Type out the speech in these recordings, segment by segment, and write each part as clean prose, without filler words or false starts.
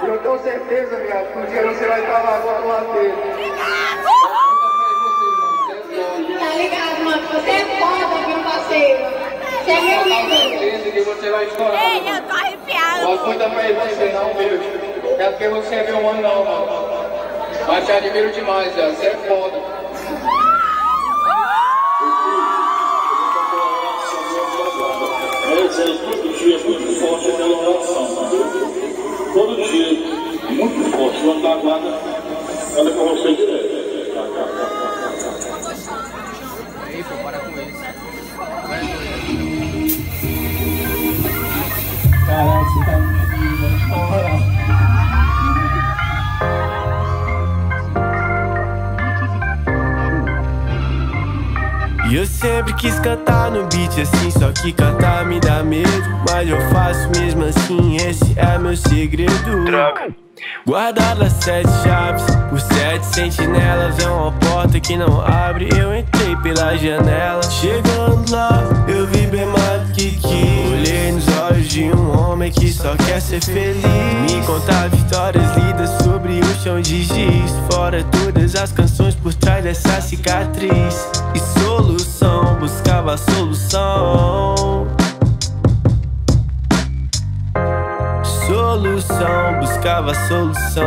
Eu tenho certeza, viado, que um dia você vai estar lá do lado dele. Tá ligado, mano? Você é foda, meu parceiro. Você é meu amigo. Eu tenho certeza que você vai estourar. Ei, eu tô arrepiada. Não cuida pra você não, meu. É porque você é meu mano não, mano. Mas te admiro demais, viado. Você é foda. Todo dia muito forte aquela oração. Todo dia muito forte. O da guarda ela é com você direto. Ei, pô, para com isso. Caralho, você tá muito fora. E eu sempre quis cantar no beat assim, só que cantar me dá medo. Mas eu faço mesmo assim, esse é meu segredo. Droga. Guardado as 7 chaves, por 7 sentinelas. É uma porta que não abre, eu entrei pela janela. Chegando lá, eu vi bem mais do que olhei nos olhos de um homem que só quer ser feliz. Me contar vitórias lidas sobre o chão de giz. Fora todas as canções por trás dessa cicatriz. E solução, buscava solução. Solução, buscava solução.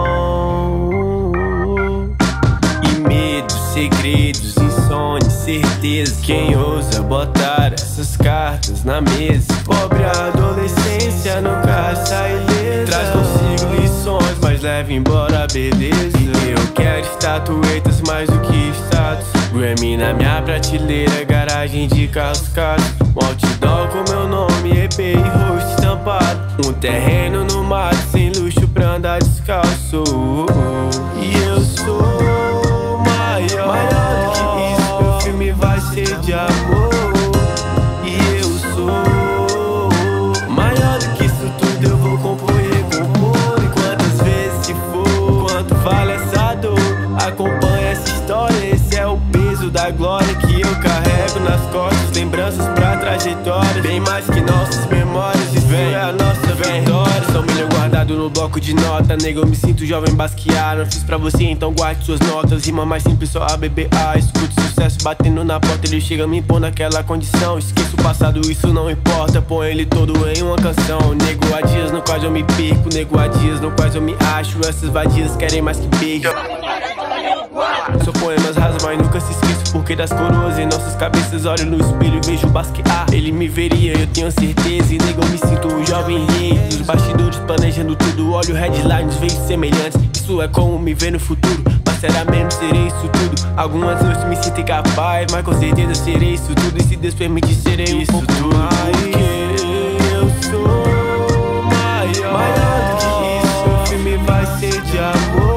E medo, segredos, insônia, certeza. Quem ousa botar essas cartas na mesa? Pobre adolescência nunca sai ilesa. Traz consigo lições, mas leva embora a beleza. E eu quero estatuetas mais do que status. Grammy na minha prateleira, garagem de carros caros. Um outdoor com meu nome, EP e rosto estampado. Um terreno no mato, sem luxo pra andar descalço. E eu sou maior, maior do que isso, meu filme vai ser de amor. E eu sou maior do que isso tudo, eu vou compor e recompor. E quantas vezes se for, quanto vale essa dor? Acompanha essa história, esse é o peso da glória que eu carrego nas costas. Lembranças pra trajetória, bem mais que nossas memórias. Isso é a nossa vitória. São milhão guardado no bloco de nota. Nego, eu me sinto jovem basquear. Não fiz pra você, então guarde suas notas. Rima mais simples, só a BBA. Escuto sucesso batendo na porta, ele chega a me impor naquela condição. Esqueço o passado, isso não importa. Põe ele todo em uma canção. Nego, há dias no quais eu me perco. Nego, há dias no quais eu me acho. Essas vadias querem mais que beijo. Sou poemas rasos, mas nunca se esqueço porque das coroas em nossas cabeças. Olho no espelho e vejo basquear. Ele me veria, eu tenho certeza. E nego, eu me sinto um jovem rei. Dos bastidores planejando tudo. Olho headlines, vejo semelhantes. Isso é como me ver no futuro. Mas será mesmo serei isso tudo? Algumas noites me sinto incapaz, mas com certeza serei isso tudo. E se Deus permitir, serei isso pouco tudo mais. Porque eu sou maior, maior do que isso. O filme vai ser de amor.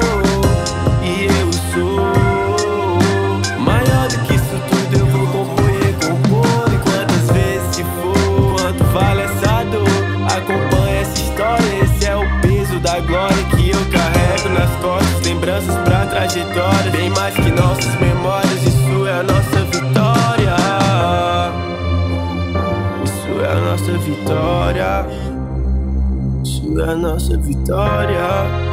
Acompanha essa história, esse é o peso da glória que eu carrego nas costas. Lembranças pra trajetória, bem mais que nossas memórias. Isso é a nossa vitória. Isso é a nossa vitória. Isso é a nossa vitória.